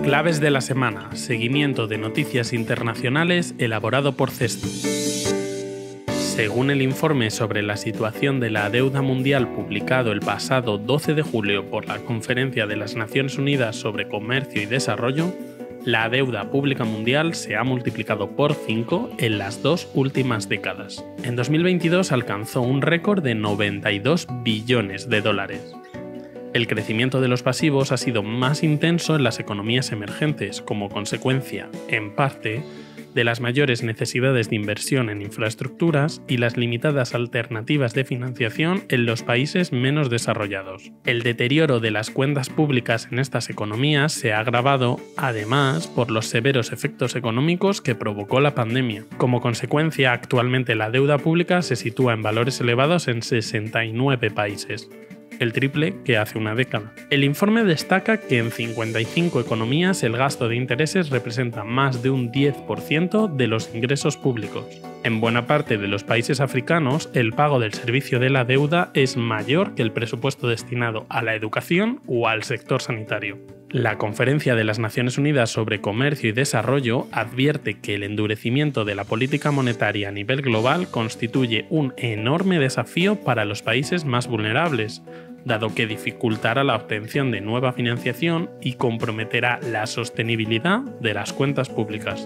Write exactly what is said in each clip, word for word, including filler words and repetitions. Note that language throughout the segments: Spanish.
Claves de la semana, seguimiento de noticias internacionales elaborado por CESTI. Según el informe sobre la situación de la deuda mundial publicado el pasado doce de julio por la Conferencia de las Naciones Unidas sobre Comercio y Desarrollo, la deuda pública mundial se ha multiplicado por cinco en las dos últimas décadas. En dos mil veintidós alcanzó un récord de noventa y dos billones de dólares. El crecimiento de los pasivos ha sido más intenso en las economías emergentes como consecuencia, en parte, de las mayores necesidades de inversión en infraestructuras y las limitadas alternativas de financiación en los países menos desarrollados. El deterioro de las cuentas públicas en estas economías se ha agravado, además, por los severos efectos económicos que provocó la pandemia. Como consecuencia, actualmente la deuda pública se sitúa en valores elevados en sesenta y nueve países. El triple que hace una década. El informe destaca que en cincuenta y cinco economías el gasto de intereses representa más de un diez por ciento de los ingresos públicos. En buena parte de los países africanos, el pago del servicio de la deuda es mayor que el presupuesto destinado a la educación o al sector sanitario. La Conferencia de las Naciones Unidas sobre Comercio y Desarrollo advierte que el endurecimiento de la política monetaria a nivel global constituye un enorme desafío para los países más vulnerables, dado que dificultará la obtención de nueva financiación y comprometerá la sostenibilidad de las cuentas públicas.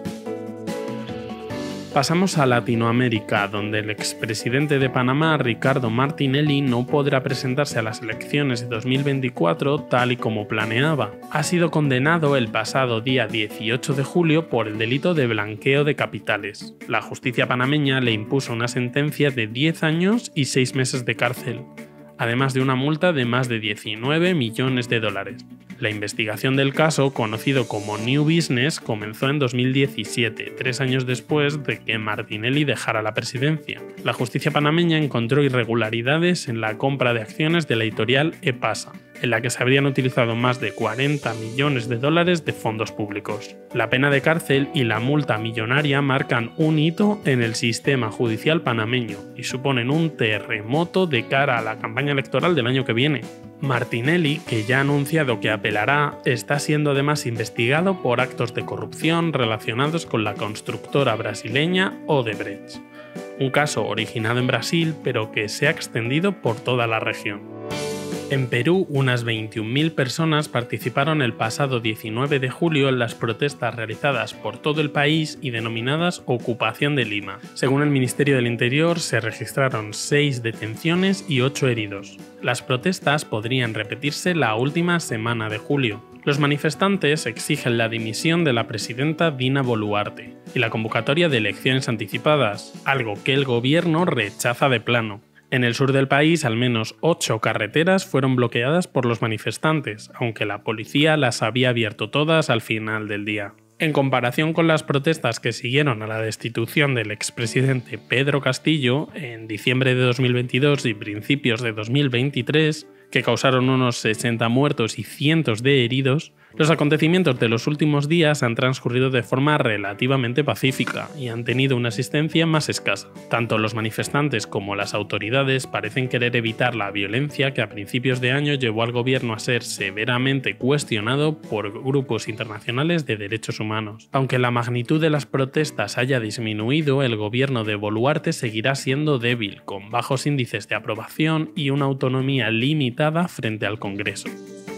Pasamos a Latinoamérica, donde el expresidente de Panamá, Ricardo Martinelli, no podrá presentarse a las elecciones de dos mil veinticuatro tal y como planeaba. Ha sido condenado el pasado día dieciocho de julio por el delito de blanqueo de capitales. La justicia panameña le impuso una sentencia de diez años y seis meses de cárcel, además de una multa de más de diecinueve millones de dólares. La investigación del caso, conocido como New Business, comenzó en dos mil diecisiete, tres años después de que Martinelli dejara la presidencia. La justicia panameña encontró irregularidades en la compra de acciones de la editorial EPASA, en la que se habrían utilizado más de cuarenta millones de dólares de fondos públicos. La pena de cárcel y la multa millonaria marcan un hito en el sistema judicial panameño y suponen un terremoto de cara a la campaña electoral del año que viene. Martinelli, que ya ha anunciado que apelará, está siendo además investigado por actos de corrupción relacionados con la constructora brasileña Odebrecht, un caso originado en Brasil pero que se ha extendido por toda la región. En Perú, unas veintiún mil personas participaron el pasado diecinueve de julio en las protestas realizadas por todo el país y denominadas Ocupación de Lima. Según el Ministerio del Interior, se registraron seis detenciones y ocho heridos. Las protestas podrían repetirse la última semana de julio. Los manifestantes exigen la dimisión de la presidenta Dina Boluarte y la convocatoria de elecciones anticipadas, algo que el gobierno rechaza de plano. En el sur del país, al menos ocho carreteras fueron bloqueadas por los manifestantes, aunque la policía las había abierto todas al final del día. En comparación con las protestas que siguieron a la destitución del expresidente Pedro Castillo en diciembre de dos mil veintidós y principios de dos mil veintitrés, que causaron unos sesenta muertos y cientos de heridos, los acontecimientos de los últimos días han transcurrido de forma relativamente pacífica y han tenido una asistencia más escasa. Tanto los manifestantes como las autoridades parecen querer evitar la violencia que a principios de año llevó al gobierno a ser severamente cuestionado por grupos internacionales de derechos humanos. Aunque la magnitud de las protestas haya disminuido, el gobierno de Boluarte seguirá siendo débil, con bajos índices de aprobación y una autonomía limitada frente al Congreso.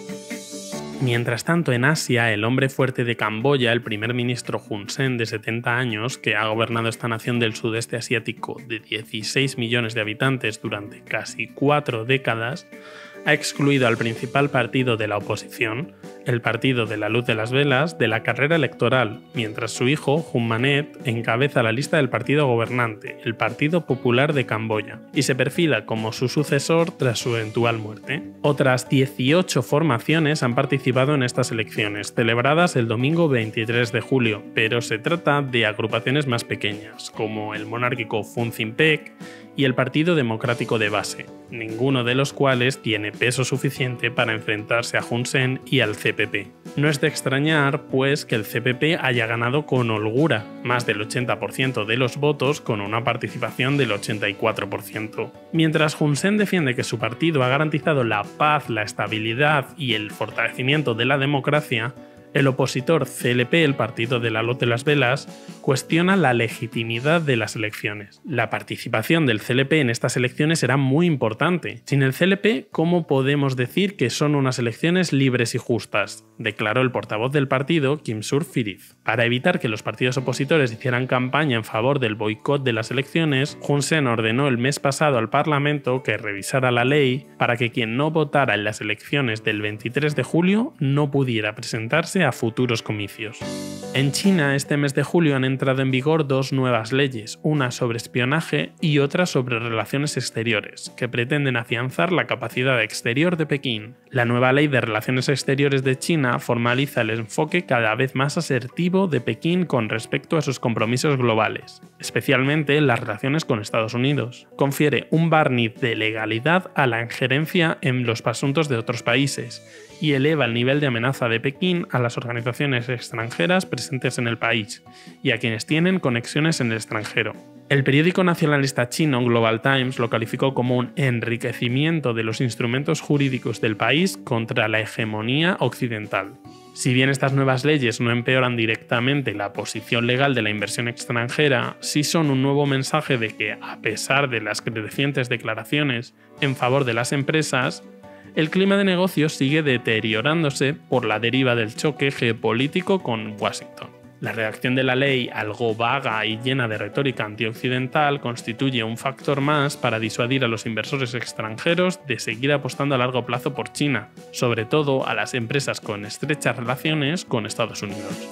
Mientras tanto, en Asia, el hombre fuerte de Camboya, el primer ministro Hun Sen, de setenta años, que ha gobernado esta nación del sudeste asiático de dieciséis millones de habitantes durante casi cuatro décadas, ha excluido al principal partido de la oposición, el Partido de la Luz de las Velas, de la carrera electoral, mientras su hijo, Hun Manet, encabeza la lista del partido gobernante, el Partido Popular de Camboya, y se perfila como su sucesor tras su eventual muerte. Otras dieciocho formaciones han participado en estas elecciones, celebradas el domingo veintitrés de julio, pero se trata de agrupaciones más pequeñas, como el monárquico Funcinpec y el Partido Democrático de Base, ninguno de los cuales tiene peso suficiente para enfrentarse a Hun Sen y al C P P. No es de extrañar, pues, que el C P P haya ganado con holgura, más del ochenta por ciento de los votos con una participación del ochenta y cuatro por ciento. Mientras Hun Sen defiende que su partido ha garantizado la paz, la estabilidad y el fortalecimiento de la democracia, El opositor C L P, el Partido de la Luz de las Velas, cuestiona la legitimidad de las elecciones. La participación del C L P en estas elecciones era muy importante. Sin el C L P, ¿cómo podemos decir que son unas elecciones libres y justas?, declaró el portavoz del partido, Kim Sur-Phirith. Para evitar que los partidos opositores hicieran campaña en favor del boicot de las elecciones, Hun Sen ordenó el mes pasado al Parlamento que revisara la ley para que quien no votara en las elecciones del veintitrés de julio no pudiera presentarse a futuros comicios. En China, este mes de julio han entrado en vigor dos nuevas leyes, una sobre espionaje y otra sobre relaciones exteriores, que pretenden afianzar la capacidad exterior de Pekín. La nueva ley de relaciones exteriores de China formaliza el enfoque cada vez más asertivo de Pekín con respecto a sus compromisos globales, especialmente en las relaciones con Estados Unidos. Confiere un barniz de legalidad a la injerencia en los asuntos de otros países y eleva el nivel de amenaza de Pekín a las organizaciones extranjeras presentes en el país y a quienes tienen conexiones en el extranjero. El periódico nacionalista chino Global Times lo calificó como un enriquecimiento de los instrumentos jurídicos del país contra la hegemonía occidental. Si bien estas nuevas leyes no empeoran directamente la posición legal de la inversión extranjera, sí son un nuevo mensaje de que, a pesar de las crecientes declaraciones en favor de las empresas, el clima de negocios sigue deteriorándose por la deriva del choque geopolítico con Washington. La redacción de la ley, algo vaga y llena de retórica antioccidental, constituye un factor más para disuadir a los inversores extranjeros de seguir apostando a largo plazo por China, sobre todo a las empresas con estrechas relaciones con Estados Unidos.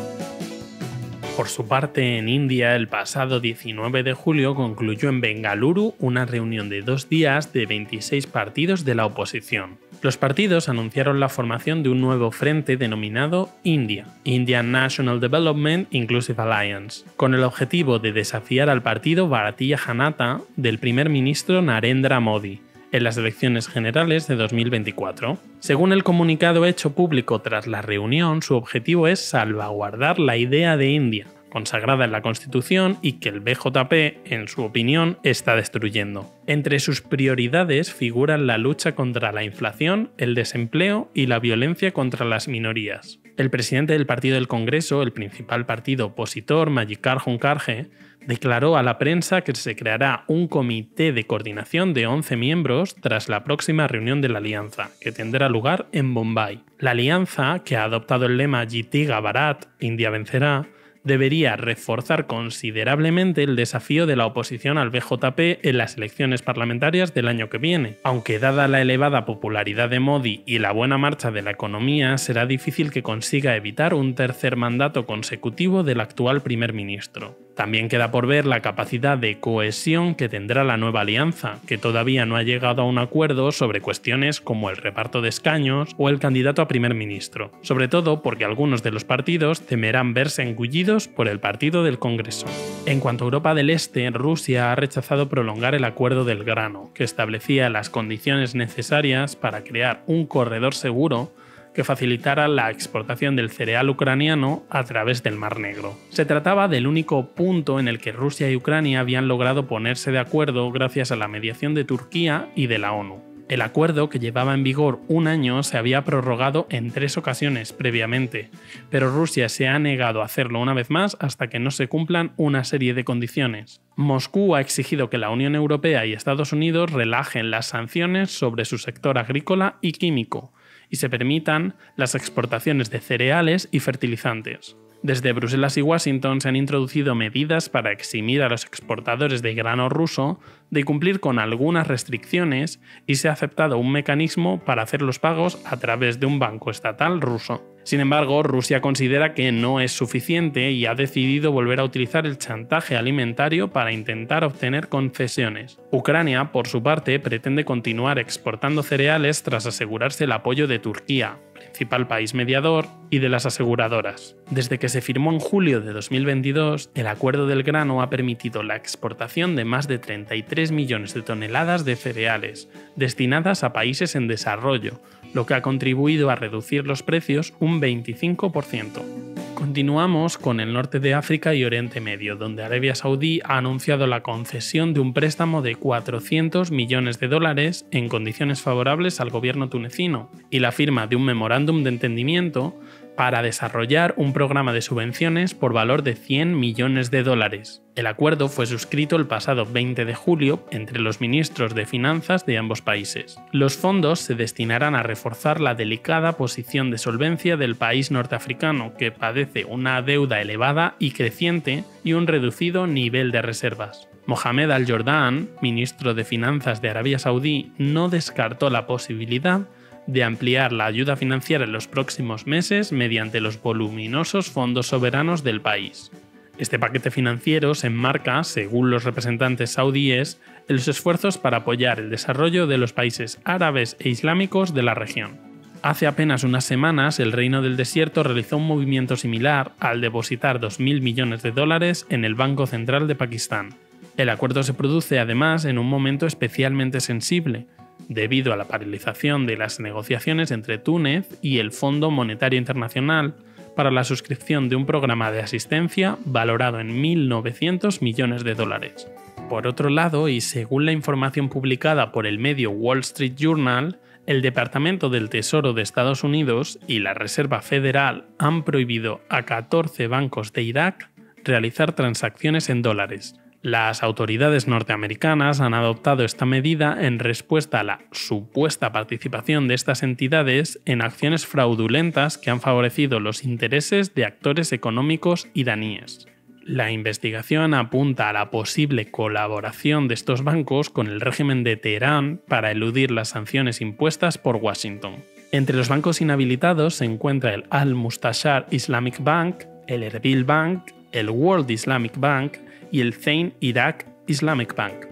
Por su parte, en India, el pasado diecinueve de julio concluyó en Bengaluru una reunión de dos días de veintiséis partidos de la oposición. Los partidos anunciaron la formación de un nuevo frente denominado India, Indian National Development Inclusive Alliance, con el objetivo de desafiar al partido Bharatiya Janata del primer ministro Narendra Modi en las elecciones generales de dos mil veinticuatro. Según el comunicado hecho público tras la reunión, su objetivo es salvaguardar la idea de India, consagrada en la Constitución y que el B J P, en su opinión, está destruyendo. Entre sus prioridades figuran la lucha contra la inflación, el desempleo y la violencia contra las minorías. El presidente del Partido del Congreso, el principal partido opositor, Mallikarjun Kharge, declaró a la prensa que se creará un comité de coordinación de once miembros tras la próxima reunión de la alianza, que tendrá lugar en Bombay. La alianza, que ha adoptado el lema Jitega Bharat, India vencerá, debería reforzar considerablemente el desafío de la oposición al B J P en las elecciones parlamentarias del año que viene. Aunque dada la elevada popularidad de Modi y la buena marcha de la economía, será difícil que consiga evitar un tercer mandato consecutivo del actual primer ministro. También queda por ver la capacidad de cohesión que tendrá la nueva alianza, que todavía no ha llegado a un acuerdo sobre cuestiones como el reparto de escaños o el candidato a primer ministro, sobre todo porque algunos de los partidos temerán verse engullidos por el Partido del Congreso. En cuanto a Europa del Este, Rusia ha rechazado prolongar el acuerdo del grano, que establecía las condiciones necesarias para crear un corredor seguro que facilitara la exportación del cereal ucraniano a través del Mar Negro. Se trataba del único punto en el que Rusia y Ucrania habían logrado ponerse de acuerdo gracias a la mediación de Turquía y de la ONU. El acuerdo, que llevaba en vigor un año, se había prorrogado en tres ocasiones previamente, pero Rusia se ha negado a hacerlo una vez más hasta que no se cumplan una serie de condiciones. Moscú ha exigido que la Unión Europea y Estados Unidos relajen las sanciones sobre su sector agrícola y químico, y se permitan las exportaciones de cereales y fertilizantes. Desde Bruselas y Washington se han introducido medidas para eximir a los exportadores de grano ruso de cumplir con algunas restricciones y se ha aceptado un mecanismo para hacer los pagos a través de un banco estatal ruso. Sin embargo, Rusia considera que no es suficiente y ha decidido volver a utilizar el chantaje alimentario para intentar obtener concesiones. Ucrania, por su parte, pretende continuar exportando cereales tras asegurarse el apoyo de Turquía, principal país mediador, y de las aseguradoras. Desde que se firmó en julio de dos mil veintidós, el acuerdo del grano ha permitido la exportación de más de treinta y tres millones de toneladas de cereales, destinadas a países en desarrollo, lo que ha contribuido a reducir los precios un veinticinco por ciento. Continuamos con el norte de África y Oriente Medio, donde Arabia Saudí ha anunciado la concesión de un préstamo de cuatrocientos millones de dólares en condiciones favorables al gobierno tunecino y la firma de un memorándum de entendimiento para desarrollar un programa de subvenciones por valor de cien millones de dólares. El acuerdo fue suscrito el pasado veinte de julio entre los ministros de finanzas de ambos países. Los fondos se destinarán a reforzar la delicada posición de solvencia del país norteafricano, que padece una deuda elevada y creciente y un reducido nivel de reservas. Mohamed Al-Jordan, ministro de Finanzas de Arabia Saudí, no descartó la posibilidad de ampliar la ayuda financiera en los próximos meses mediante los voluminosos fondos soberanos del país. Este paquete financiero se enmarca, según los representantes saudíes, en los esfuerzos para apoyar el desarrollo de los países árabes e islámicos de la región. Hace apenas unas semanas, el Reino del Desierto realizó un movimiento similar al depositar dos mil millones de dólares en el Banco Central de Pakistán. El acuerdo se produce además en un momento especialmente sensible, debido a la paralización de las negociaciones entre Túnez y el Fondo Monetario Internacional para la suscripción de un programa de asistencia valorado en mil novecientos millones de dólares. Por otro lado, y según la información publicada por el medio Wall Street Journal, el Departamento del Tesoro de Estados Unidos y la Reserva Federal han prohibido a catorce bancos de Irak realizar transacciones en dólares. Las autoridades norteamericanas han adoptado esta medida en respuesta a la supuesta participación de estas entidades en acciones fraudulentas que han favorecido los intereses de actores económicos iraníes. La investigación apunta a la posible colaboración de estos bancos con el régimen de Teherán para eludir las sanciones impuestas por Washington. Entre los bancos inhabilitados se encuentra el Al-Mustashar Islamic Bank, el Erbil Bank, el World Islamic Bank y el Zein Iraq Islamic Bank.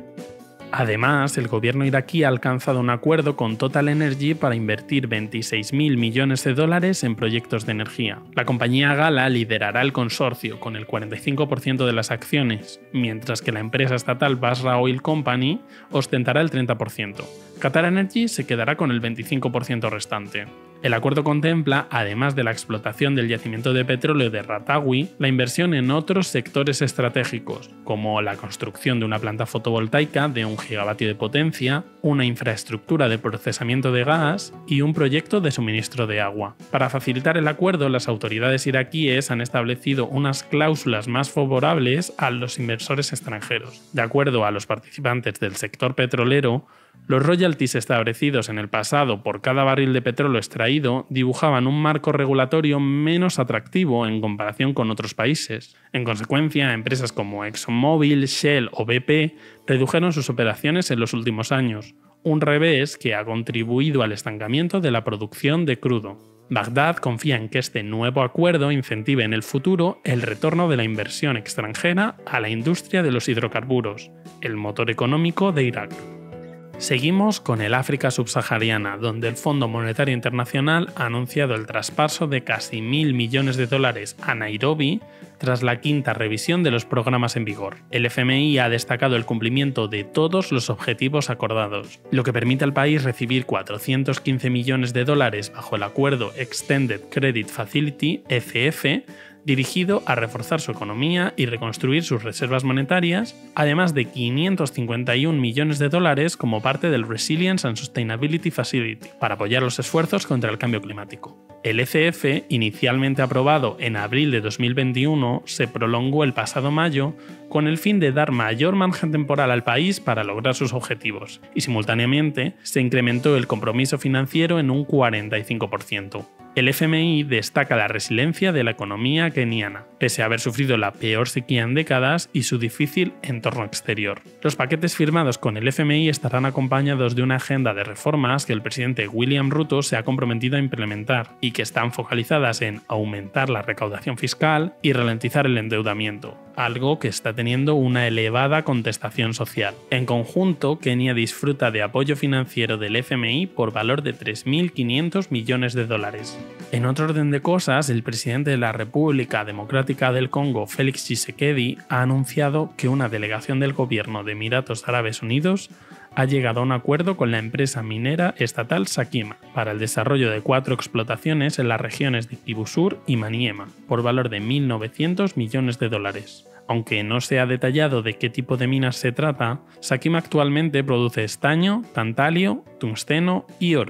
Además, el gobierno iraquí ha alcanzado un acuerdo con Total Energy para invertir veintiséis mil millones de dólares en proyectos de energía. La compañía gala liderará el consorcio con el cuarenta y cinco por ciento de las acciones, mientras que la empresa estatal Basra Oil Company ostentará el treinta por ciento. Qatar Energy se quedará con el veinticinco por ciento restante. El acuerdo contempla, además de la explotación del yacimiento de petróleo de Ratawi, la inversión en otros sectores estratégicos, como la construcción de una planta fotovoltaica de un gigavatio de potencia, una infraestructura de procesamiento de gas y un proyecto de suministro de agua. Para facilitar el acuerdo, las autoridades iraquíes han establecido unas cláusulas más favorables a los inversores extranjeros. De acuerdo a los participantes del sector petrolero, los royalties establecidos en el pasado por cada barril de petróleo extraído dibujaban un marco regulatorio menos atractivo en comparación con otros países. En consecuencia, empresas como ExxonMobil, Shell o B P redujeron sus operaciones en los últimos años, un revés que ha contribuido al estancamiento de la producción de crudo. Bagdad confía en que este nuevo acuerdo incentive en el futuro el retorno de la inversión extranjera a la industria de los hidrocarburos, el motor económico de Irak. Seguimos con el África subsahariana, donde el Fondo Monetario Internacional ha anunciado el traspaso de casi mil millones de dólares a Nairobi tras la quinta revisión de los programas en vigor. El F M I ha destacado el cumplimiento de todos los objetivos acordados, lo que permite al país recibir cuatrocientos quince millones de dólares bajo el acuerdo Extended Credit Facility (E C F), dirigido a reforzar su economía y reconstruir sus reservas monetarias, además de quinientos cincuenta y un millones de dólares como parte del Resilience and Sustainability Facility, para apoyar los esfuerzos contra el cambio climático. El E C F, inicialmente aprobado en abril de dos mil veintiuno, se prolongó el pasado mayo con el fin de dar mayor margen temporal al país para lograr sus objetivos, y simultáneamente se incrementó el compromiso financiero en un cuarenta y cinco por ciento. El F M I destaca la resiliencia de la economía keniana, pese a haber sufrido la peor sequía en décadas y su difícil entorno exterior. Los paquetes firmados con el F M I estarán acompañados de una agenda de reformas que el presidente William Ruto se ha comprometido a implementar y que están focalizadas en aumentar la recaudación fiscal y ralentizar el endeudamiento, algo que está teniendo una elevada contestación social. En conjunto, Kenia disfruta de apoyo financiero del F M I por valor de tres mil quinientos millones de dólares. En otro orden de cosas, el presidente de la República Democrática del Congo, Félix Tshisekedi, ha anunciado que una delegación del gobierno de Emiratos Árabes Unidos ha llegado a un acuerdo con la empresa minera estatal Sakima para el desarrollo de cuatro explotaciones en las regiones de Kivu Sur y Maniema, por valor de mil novecientos millones de dólares. Aunque no se ha detallado de qué tipo de minas se trata, Sakima actualmente produce estaño, tantalio, tungsteno y oro.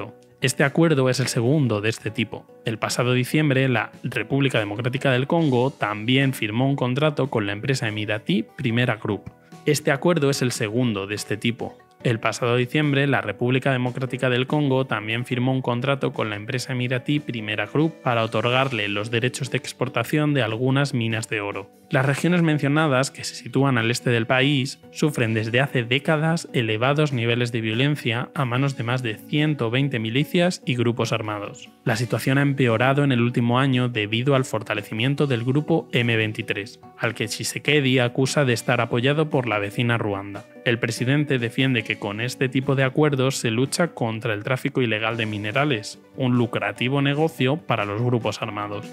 Este acuerdo es el segundo de este tipo. El pasado diciembre, la República Democrática del Congo también firmó un contrato con la empresa emiratí Primera Group. Este acuerdo es el segundo de este tipo. El pasado diciembre, la República Democrática del Congo también firmó un contrato con la empresa emiratí Primera Group para otorgarle los derechos de exportación de algunas minas de oro. Las regiones mencionadas, que se sitúan al este del país, sufren desde hace décadas elevados niveles de violencia a manos de más de ciento veinte milicias y grupos armados. La situación ha empeorado en el último año debido al fortalecimiento del grupo eme veintitrés, al que Tshisekedi acusa de estar apoyado por la vecina Ruanda. El presidente defiende que con este tipo de acuerdos se lucha contra el tráfico ilegal de minerales, un lucrativo negocio para los grupos armados.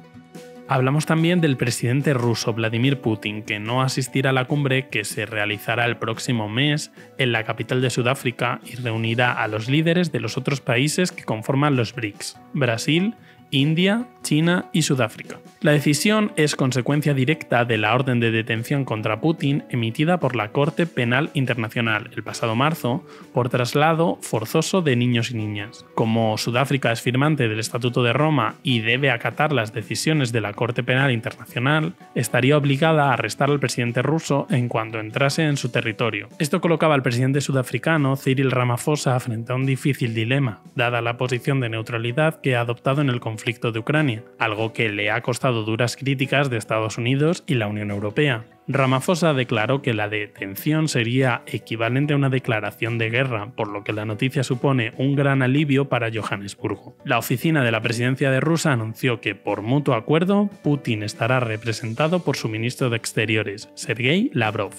Hablamos también del presidente ruso Vladimir Putin, que no asistirá a la cumbre que se realizará el próximo mes en la capital de Sudáfrica y reunirá a los líderes de los otros países que conforman los brics, Brasil, India, China y Sudáfrica. La decisión es consecuencia directa de la orden de detención contra Putin emitida por la Corte Penal Internacional el pasado marzo por traslado forzoso de niños y niñas. Como Sudáfrica es firmante del Estatuto de Roma y debe acatar las decisiones de la Corte Penal Internacional, estaría obligada a arrestar al presidente ruso en cuanto entrase en su territorio. Esto colocaba al presidente sudafricano Cyril Ramaphosa frente a un difícil dilema, dada la posición de neutralidad que ha adoptado en el conflicto de Ucrania, algo que le ha costado duras críticas de Estados Unidos y la Unión Europea. Ramaphosa declaró que la detención sería equivalente a una declaración de guerra, por lo que la noticia supone un gran alivio para Johannesburgo. La oficina de la presidencia de Rusia anunció que, por mutuo acuerdo, Putin estará representado por su ministro de Exteriores, Sergei Lavrov.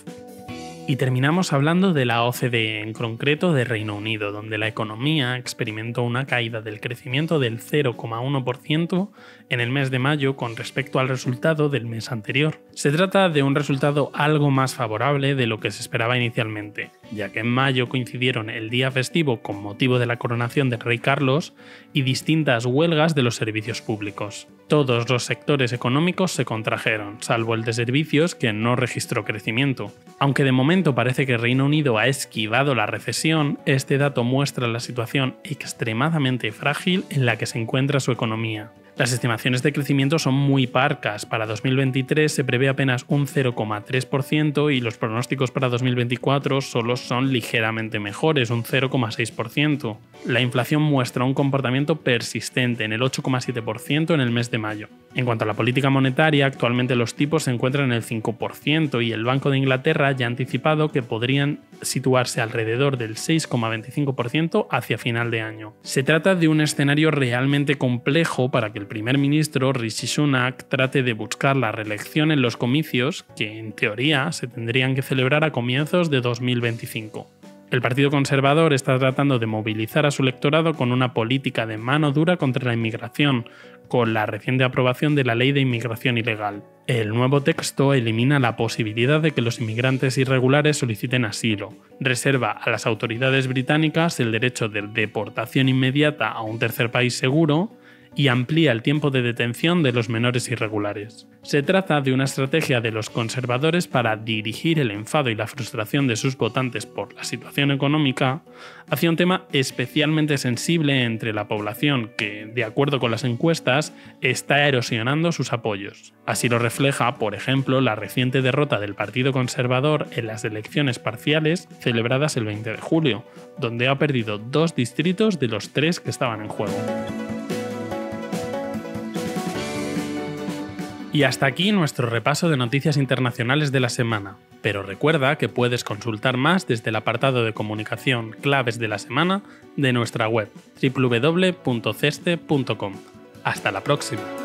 Y terminamos hablando de la O C D E, en concreto de Reino Unido, donde la economía experimentó una caída del crecimiento del cero coma uno por ciento en el mes de mayo con respecto al resultado del mes anterior. Se trata de un resultado algo más favorable de lo que se esperaba inicialmente, ya que en mayo coincidieron el día festivo con motivo de la coronación del rey Carlos y distintas huelgas de los servicios públicos. Todos los sectores económicos se contrajeron, salvo el de servicios, que no registró crecimiento. Aunque de momento parece que Reino Unido ha esquivado la recesión, este dato muestra la situación extremadamente frágil en la que se encuentra su economía. Las estimaciones de crecimiento son muy parcas. Para dos mil veintitrés se prevé apenas un cero coma tres por ciento y los pronósticos para dos mil veinticuatro solo son ligeramente mejores, un cero coma seis por ciento. La inflación muestra un comportamiento persistente en el ocho coma siete por ciento en el mes de mayo. En cuanto a la política monetaria, actualmente los tipos se encuentran en el cinco por ciento y el Banco de Inglaterra ya ha anticipado que podrían situarse alrededor del seis coma veinticinco por ciento hacia final de año. Se trata de un escenario realmente complejo para que el primer ministro Rishi Sunak trate de buscar la reelección en los comicios que, en teoría, se tendrían que celebrar a comienzos de dos mil veinticinco. El Partido Conservador está tratando de movilizar a su electorado con una política de mano dura contra la inmigración, con la reciente aprobación de la Ley de Inmigración Ilegal. El nuevo texto elimina la posibilidad de que los inmigrantes irregulares soliciten asilo, reserva a las autoridades británicas el derecho de deportación inmediata a un tercer país seguro y amplía el tiempo de detención de los menores irregulares. Se trata de una estrategia de los conservadores para dirigir el enfado y la frustración de sus votantes por la situación económica hacia un tema especialmente sensible entre la población que, de acuerdo con las encuestas, está erosionando sus apoyos. Así lo refleja, por ejemplo, la reciente derrota del Partido Conservador en las elecciones parciales celebradas el veinte de julio, donde ha perdido dos distritos de los tres que estaban en juego. Y hasta aquí nuestro repaso de noticias internacionales de la semana. Pero recuerda que puedes consultar más desde el apartado de comunicación Claves de la Semana de nuestra web doble u doble u doble u punto ceste punto com. Hasta la próxima.